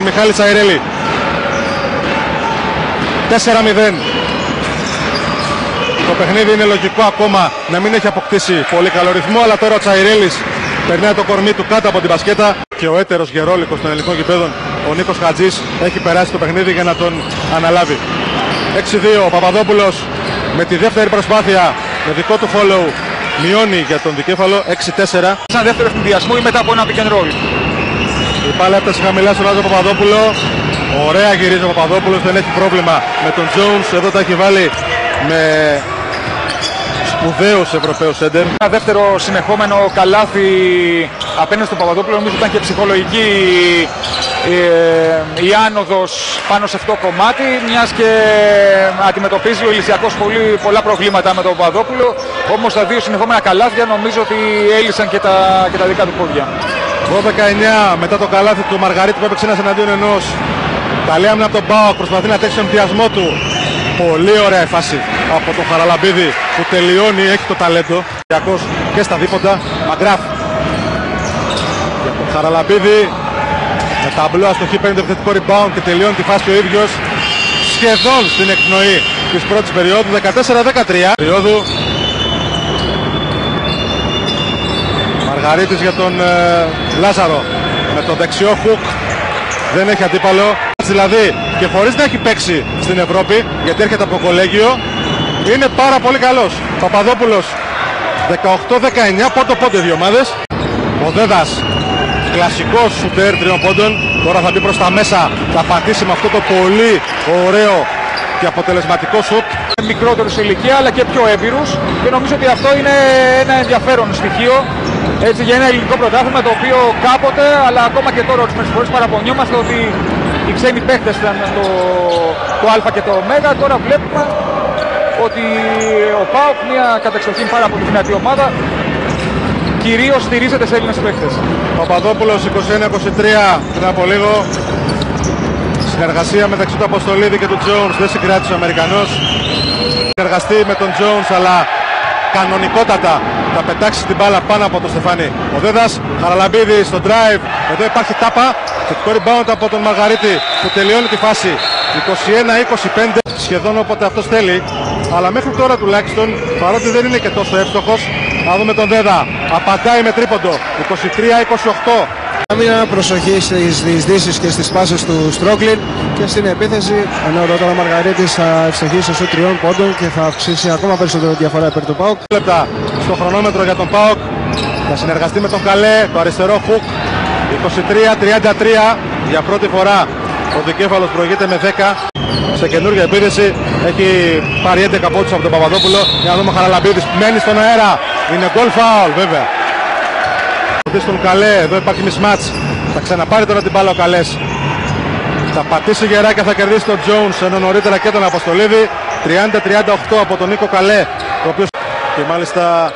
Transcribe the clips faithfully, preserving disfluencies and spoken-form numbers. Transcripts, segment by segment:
Μιχάλη Τσαϊρέλη. τέσσερα μηδέν. Το παιχνίδι είναι λογικό ακόμα να μην έχει αποκτήσει πολύ καλό ρυθμό, αλλά τώρα ο Τσαϊρέλης περνάει το κορμί του κάτω από την μπασκέτα και ο έτερος γερόλικος των ελληνικών γηπέδων, ο Νίκος Χατζής, έχει περάσει το παιχνίδι για να τον αναλάβει. έξι δύο, ο Παπαδόπουλος με τη δεύτερη προσπάθεια, με δικό του follow, μειώνει για τον δικέφαλο. Έξι τέσσερα. Σαν δεύτερο ευνηδιασμό ή μετά από ένα pick and roll. Η μπάλα έφτασε χαμηλά στον Άζο Παπαδόπουλο. Ωραία γυρίζει ο Παπαδόπουλος, δεν έχει πρόβλημα με τον Jones. Εδώ τα έχει βάλει με σπουδαίους Ευρωπαίους σέντερ. Ένα δεύτερο συνεχόμενο καλάθι απέναντι στον Παπαδόπουλο. Νομίζω ήταν και ψυχολογική ε, η άνοδος πάνω σε αυτό το κομμάτι, μιας και αντιμετωπίζει ο Ηλυσιακός πολύ, πολλά προβλήματα με τον Παπαδόπουλο. Όμως τα δύο συνεχόμενα καλάθια νομίζω ότι έλυσαν και τα, και τα δικά του πόδια. δώδεκα εννιά μετά το καλάθι του Μαργαρίτη που έπαιξε ένας εναντίον ενός. Καλή άμυνα από τον Πάοκ, προσπαθεί να τρέξει τον πιασμό του. Πολύ ωραία η φάση από τον Χαραλαμπίδη που τελειώνει, έχει το ταλέντο. Και στα δίποτα, Μαγκράφ. Για τον Χαραλαμπίδη με ταμπλό αστοχή παίρνει το επιθετικό rebound και τελειώνει τη φάση ο ίδιος. Σχεδόν στην εκπνοή της πρώτης περίοδου, δεκατέσσερα δεκατρία. Περίοδου. Μαργαρίτης για τον ε, Λάζαρο με το δεξιό hook. Δεν έχει αντίπαλο. Δηλαδή και χωρίς να έχει παίξει στην Ευρώπη, γιατί έρχεται από κολέγιο, είναι πάρα πολύ καλός. Παπαδόπουλος δεκαοκτώ δεκαεννιά, πόντο πόντο δύο ομάδες. Ο Δέδας, κλασικός σουτέρ τριών πόντων, τώρα θα μπει προς τα μέσα, θα πατήσει με αυτό το πολύ ωραίο και αποτελεσματικό σουτ. Μικρότερος σε ηλικία αλλά και πιο έμπειρους και νομίζω ότι αυτό είναι ένα ενδιαφέρον στοιχείο. Έτσι, για ένα ελληνικό πρωτάθλημα το οποίο κάποτε, αλλά ακόμα και τώρα ορισμένες φορές παραπονιόμαστε ότι οι ξένοι παίχτες ήταν το, το Α και το Ω. Τώρα βλέπουμε ότι ο ΠΑΟΚ, μια κατεξοχήν πάρα πολύ δυνατή ομάδα, κυρίως στηρίζεται σε Έλληνες παίχτες. Παπαδόπουλος είκοσι ένα είκοσι τρία πριν από λίγο. Συνεργασία μεταξύ του Αποστολίδη και του Jones, δεν συγκράτησε ο Αμερικανός. Συνεργαστεί με τον Jones, αλλά κανονικότατα θα πετάξει την μπάλα πάνω από τον Στεφάνη. Ο Δέδας, Χαραλαμπίδης στο drive, εδώ υπάρχει τάπα. Θετικό rebound από τον Μαργαρίτη που τελειώνει τη φάση. είκοσι ένα είκοσι πέντε, σχεδόν όποτε αυτός θέλει, αλλά μέχρι τώρα τουλάχιστον, παρότι δεν είναι και τόσο εύστοχος. Να δούμε τον Δέδα, απαντάει με τρίποντο, είκοσι τρία είκοσι οκτώ. Άμυνα, προσοχή στις διεισδύσεις και στις πάσες του Στρόγκλιν και στην επίθεση, ενώ τώρα ο Μαργαρίτης θα ευστοχίσει στους τριών πόντων και θα αυξήσει ακόμα περισσότερο διαφορά υπέρ του ΠΑΟΚ. Λεπτά στο χρονόμετρο για τον ΠΑΟΚ, θα συνεργαστεί με τον Καλέ, το αριστερό χουκ, είκοσι τρία τριάντα τρία, για πρώτη φορά ο δικέφαλος προηγείται με δέκα. Σε καινούργια επίθεση έχει πάρει έντεκα πόντους από τον Παπαδόπουλο. Για να δούμε ο Χαραλαμπίδης, μένει στον αέρα, είναι goal foul βέβαια. Στον Καλέ, εδώ υπάρχει mismatch. Θα ξαναπάρει τώρα την μπάλα ο Καλές. Θα πατήσει γερά και θα κερδίσει τον Jones, ενώ νωρίτερα και τον Αποστολίδη. τριάντα τριάντα οκτώ από τον Νίκο Καλέ, ο οποίος και μάλιστα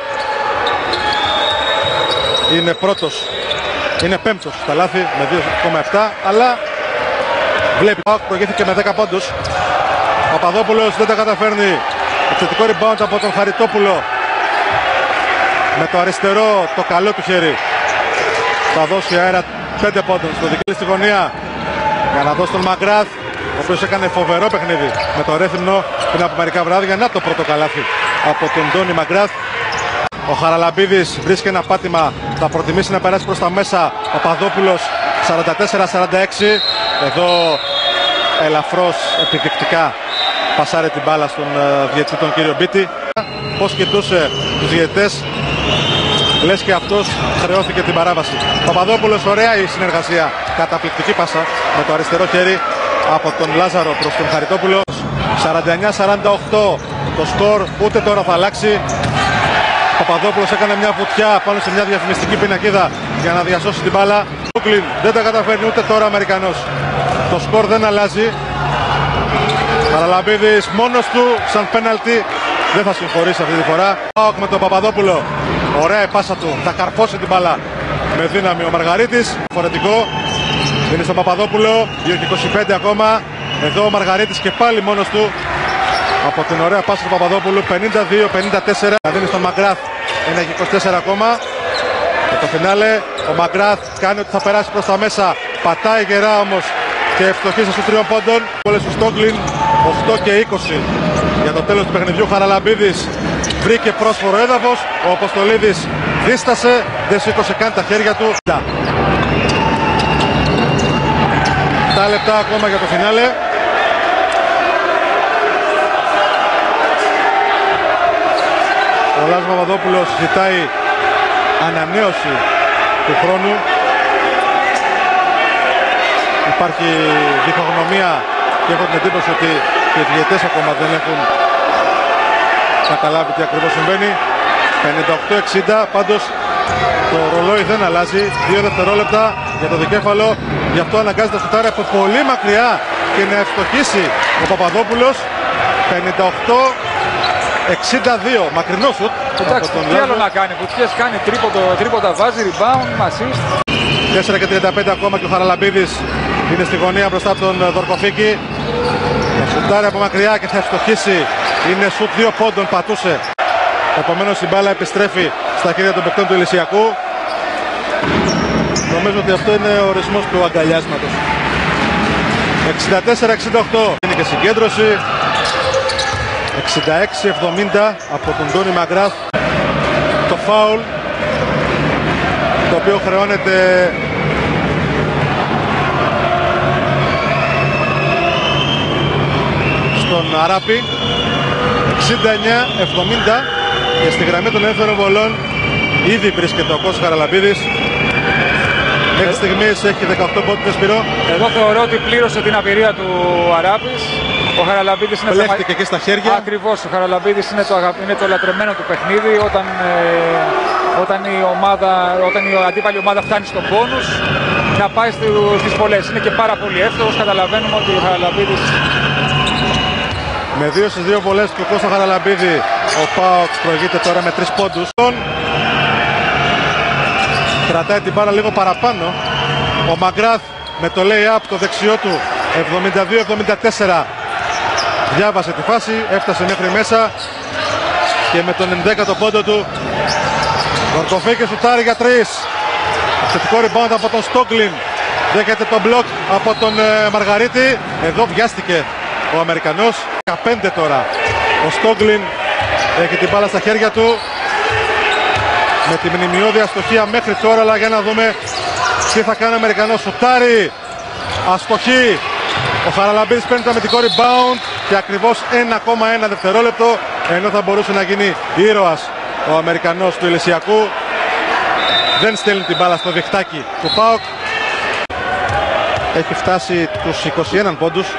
είναι πρώτος, είναι πέμπτος στα λάθη με δύο κόμμα επτά, αλλά βλέπει προηγήθηκε με δέκα πόντους. Παπαδόπουλος δεν τα καταφέρνει. Επιθετικό rebound από τον Χαριτόπουλο με το αριστερό το καλό του χέρι. Θα δώσει αέρα πέντε πόντων στο δική στη γωνία για να δώσει τον Μαγκράθ, ο οποίος έκανε φοβερό παιχνίδι με το Ρέθυμνο πριν από μερικά βράδια. Να το πρώτο καλάθι από τον Ντόνι Μαγκράθ. Ο Χαραλαμπίδης βρίσκει ένα πάτημα, θα προτιμήσει να περάσει προς τα μέσα. Παπαδόπουλος σαράντα τέσσερα σαράντα έξι. Εδώ ελαφρώς επιδεικτικά πασάρει την μπάλα στον uh, διαιτητή τον κύριο Μπίτη. Πώς κοιτούσε τους διαιτητές, λες και αυτός χρεώθηκε την παράβαση. Παπαδόπουλος, ωραία η συνεργασία, καταπληκτική πάσα με το αριστερό χέρι από τον Λάζαρο προς τον Χαριτόπουλο. σαράντα εννιά σαράντα οκτώ το σκορ, ούτε τώρα θα αλλάξει. Παπαδόπουλος έκανε μια βουτιά πάνω σε μια διαφημιστική πινακίδα για να διασώσει την μπάλα. Μπούκλιν δεν τα καταφέρνει ούτε τώρα ο Αμερικανός. Το σκορ δεν αλλάζει. Χαραλαμπίδης μόνος του σαν πέναλτι, δεν θα συγχωρήσει αυτή τη φορά. Πάοκ με τον Παπαδόπουλο, ωραία η πάσα του, θα καρφώσει την μπάλα με δύναμη ο Μαργαρίτης. Φορετικό, είναι στον Παπαδόπουλο, δύο και είκοσι πέντε ακόμα. Εδώ ο Μαργαρίτης και πάλι μόνος του από την ωραία πάσα του Παπαδόπουλου. Πενήντα δύο πενήντα τέσσερα, δίνει στον Μαγκράθ, ένα και είκοσι τέσσερα ακόμα. Και το φινάλε, ο Μαγκράθ κάνει ότι θα περάσει προς τα μέσα, πατάει γερά όμως και ευστοχής στους τριών πόντων. Όλες του Στόγκλιν, οκτώ και είκοσι. Για το τέλος του παιχνιδιού Χαραλαμπίδης βρήκε πρόσφορο έδαφος. Ο Αποστολίδης δίστασε, δεν σήκωσε καν τα χέρια του. επτά λεπτά ακόμα για το φινάλε. Ο Λάζος Παπαδόπουλος ζητάει ανανέωση του χρόνου. Υπάρχει διχογνωμία και έχω την εντύπωση ότι και οι διαιτές ακόμα δεν έχουν καταλάβει τι ακριβώς συμβαίνει. πενήντα οκτώ εξήντα, πάντως το ρολόι δεν αλλάζει. Δύο δευτερόλεπτα για το δικέφαλο. Γι' αυτό αναγκάζεται να σουτάρει από πολύ μακριά και να ευστοχίσει ο Παπαδόπουλος. πενήντα οκτώ εξήντα δύο, μακρινό σουτ. Εντάξει, τι άλλο να κάνει, Βουτιές κάνει τρίποντο, τρίποντα βάζει, rebound, assist. τέσσερα και τριάντα πέντε ακόμα και ο Χαραλαμπίδης είναι στη γωνία μπροστά από τον Δορκοφίκη. Θα σουτάρει από μακριά και θα ευστοχίσει. Είναι σουτ δύο πόντων, πατούσε. Επομένως η μπάλα επιστρέφει στα χέρια των παικτών του Ηλυσιακού. Νομίζω ότι αυτό είναι ο ορισμός του αγκαλιάσματος. εξήντα τέσσερα εξήντα οκτώ είναι και συγκέντρωση. εξήντα έξι εβδομήντα από τον Τόνι Μαγκράθ. Το φάουλ, το οποίο χρεώνεται στον Αράπη. εξήντα εννέα εβδομήντα και στη γραμμή των ελεύθερων βολών ήδη βρίσκεται ο Κώστας Χαραλαμπίδης. Μέχρι στιγμής έχει δεκαοκτώ πόντους Σπυρό. Εδώ θεωρώ ότι πλήρωσε την απειρία του Αράπης. Ο Χαραλαμπίδης είναι Πλέχτηκε και στα χέρια. Ακριβώς, ο Χαραλαμπίδης είναι το, αγα... είναι το λατρεμένο του παιχνίδι. Όταν, ε, όταν, η ομάδα, όταν η αντίπαλη ομάδα φτάνει στον πόνους, να πάει στις βολές. Είναι και πάρα πολύ εύκολος. Καταλαβαίνουμε ότι ο Χαραλαμπίδης... Με δύο στις δύο βολές του Κώστα Χαραλαμπίδη, ο ΠΑΟΚ προηγείται τώρα με τρεις πόντους. Κρατάει την μπάλα λίγο παραπάνω. Ο Μαγκράθ με το lay-up το δεξιό του, εβδομήντα δύο εβδομήντα τέσσερα. Διάβασε τη φάση, έφτασε μέχρι μέσα και με τον ενδέκατο πόντο του Δορκοφίκη σουτάρει για τρεις. Θετικό rebound από τον Στόγκλιν. Δέχεται τον μπλοκ από τον ε, Μαργαρίτη. Εδώ βιάστηκε ο Αμερικανός. δεκαπέντε τώρα. Ο Στόγκλιν έχει την μπάλα στα χέρια του. Με τη μνημειώδη αστοχία μέχρι τώρα, αλλά για να δούμε τι θα κάνει ο Αμερικανός. Σουτάρει. Αστοχή. Ο Χαραλαμπίδης παίρνει το αμυντικό rebound και ακριβώς ένα κόμμα ένα δευτερόλεπτο, ενώ θα μπορούσε να γίνει ήρωας ο Αμερικανός του Ηλυσιακού. Δεν στέλνει την μπάλα στο διχτάκι του ΠΑΟΚ. Έχει φτάσει τους είκοσι ένα πόντους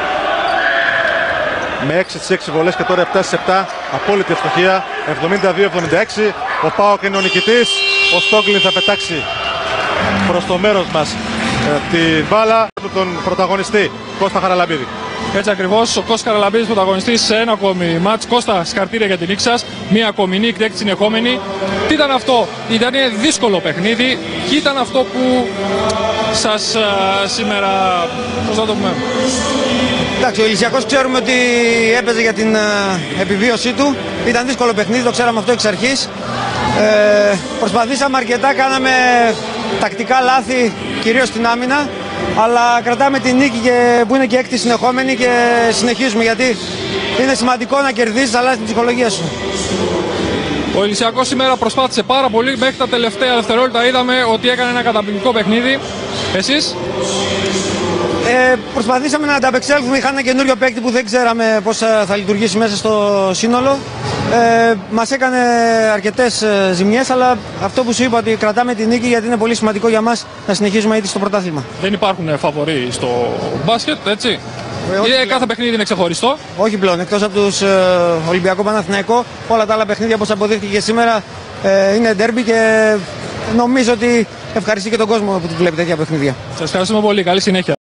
με έξι στις έξι βολές και τώρα επτά στις επτά. Απόλυτη ευστοχία, εβδομήντα δύο εβδομήντα έξι. Ο ΠΑΟΚ είναι ο νικητής. Ο Στόγκλιν θα πετάξει προς το μέρος μας ε, τη μπάλα του τον πρωταγωνιστή Κώστα Χαραλαμπίδη. Έτσι ακριβώς, ο Κώστας Χαραλαμπίδης πρωταγωνιστής σε ένα ακόμη μάτς. Κώστα, συγχαρητήρια για την νίκη σας. Μία ακόμη νίκη, έκτη συνεχόμενη. Τι ήταν αυτό? Ήταν δύσκολο παιχνίδι και ήταν αυτό που σας α, σήμερα, πώς θα το πούμε? Εντάξει, ο Ηλυσιακός ξέρουμε ότι έπαιζε για την uh, επιβίωσή του. Ήταν δύσκολο παιχνίδι, το ξέραμε αυτό εξ αρχής. Ε, προσπαθήσαμε αρκετά, κάναμε τακτικά λάθη, κυρίως στην άμυνα. Αλλά κρατάμε την νίκη και, που είναι και έκτη συνεχόμενη και συνεχίζουμε, γιατί είναι σημαντικό να κερδίσεις, αλλά στην ψυχολογία σου. Ο Ηλυσιακός σήμερα προσπάθησε πάρα πολύ. Μέχρι τα τελευταία δευτερόλεπτα είδαμε ότι έκανε ένα καταπληκτικό παιχνίδι. Εσείς? Ε, προσπαθήσαμε να ανταπεξέλθουμε. Είχα ένα καινούριο παίκτη που δεν ξέραμε πώς θα λειτουργήσει μέσα στο σύνολο. Ε, μας έκανε αρκετές ε, ζημιές, αλλά αυτό που σου είπα, ότι κρατάμε τη νίκη, γιατί είναι πολύ σημαντικό για μας να συνεχίζουμε ήδη στο πρωτάθλημα. Δεν υπάρχουν φαβορί στο μπάσκετ, έτσι? Ε, ε, κάθε παιχνίδι είναι ξεχωριστό. Όχι πλέον, εκτός από τους ε, Ολυμπιακό Παναθηναϊκό, όλα τα άλλα παιχνίδια, όπως αποδείχθηκε και σήμερα, ε, είναι ντέρμπι και νομίζω ότι ευχαριστεί και τον κόσμο που βλέπει τέτοια παιχνίδια. Σας ευχαριστούμε πολύ, καλή συνέχεια.